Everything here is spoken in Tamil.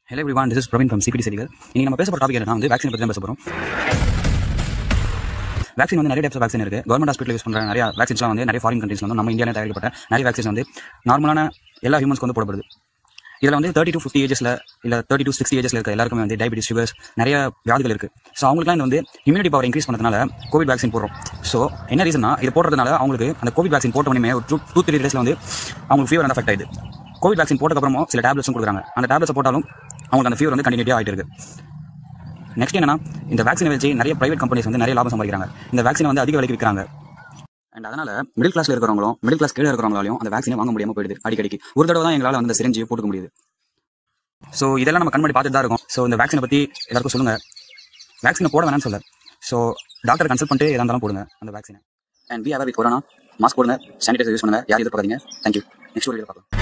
Hello everyone, this is Praveen from CPT seithigal. இன்னைக்கு நம்ம பேச போற டாபிக் என்னன்னா வந்து வேக்சின் பத்தி தான் பேச போறோம். வேக்சின் வந்து நிறைய டைப்ஸ் ஆஃப் வேக்சின் இருக்கு. கவர்மெண்ட் ஹாஸ்பிட்டல் யூஸ் பண்ற நிறைய வேக்சின்ஸ்லாம் வந்து நிறைய ஃபாரின் கண்ட்ரீஸ்ல வந்து நம்ம இந்தியால தயாரிக்கப்பட்ட நிறைய வேக்சின்ஸ் வந்து நார்மலான எல்லா ஹியூமன்ஸ்க்கு வந்து போடப்படுது. இதுல வந்து 30 to 50 ஏஜஸ்ல இல்ல 30 to 60 ஏஜஸ்ல இருக்க எல்லாருக்குமே வந்து டயபிட்டிஸ், சுகர்ஸ், நிறைய வியாதிகள் இருக்கு. ஸோ அவங்களுக்குலாம் வந்து இம்யூனிட்டி பவர் இன்க்ரீஸ் பண்ணதுனால கோவிட் வேக்சின் போடுறோம். ஸோ என்ன ரீசன்னா இது போடுறதுனால அவங்களுக்கு அந்த கோவிட் வேக்சின் போட்ட உடனே ஒரு 2-3 டேஸ்ல வந்து அவங்களுக்கு ஃபீவர் வந்து அஃபெக்ட் ஆயிடுது. கோவிட் வேக்சின் போட்டதுக்கப்புறமும் சில டேப்லெட்ஸும் கொடுக்குறாங்க. அந்த டேப்லெட்ஸ் போட்டாலும் அவங்களுக்கு அந்த ஃபீவர் வந்து கண்டினியூட்டியாக ஆகிட்டு இருக்கு. நெக்ஸ்ட் என்னன்னா இந்த வேக்சினை வச்சு நிறைய பிரைவேட் கம்பெனிஸ் வந்து நிறைய லாபம் சம்பாதிக்கிறாங்க. இந்த வேக்சினை வந்து அதிக விலைக்கு விற்கிறாங்க. அண்ட் அதனால மிடில் கிளாஸ்ல இருக்கிறவங்களும் மிடில் கிளாஸ் கீழே இருக்கிறவங்களாலையும் அந்த வேக்சினை வாங்க முடியாமல் போயிடுது. அடிக்கடிக்கு ஒரு தடவை தான் எங்களால் வந்து சிரிஞ்சு போட்டுக்க முடியுது. ஸோ இதெல்லாம் நம்ம கண்மணி பார்த்துட்டு தான் இருக்கும். ஸோ இந்த வேக்சினை பற்றி எல்லாருக்கும் சொல்லுங்க. வேக்சினை போட வேணாம்னு சொல்ல. ஸோ டாக்டர் கன்சல்ட் பண்ணிட்டு எதாக இருந்தாலும் போடுங்க அந்த வேக்சினை. And we have with corona. Mask போடுங்க, சானிடைசர் யூஸ் பண்ணுங்க, யாரும் எதிர்பார்க்காதீங்க. தேங்க்யூ. நெக்ஸ்ட் வீடியோ பார்க்கலாம்.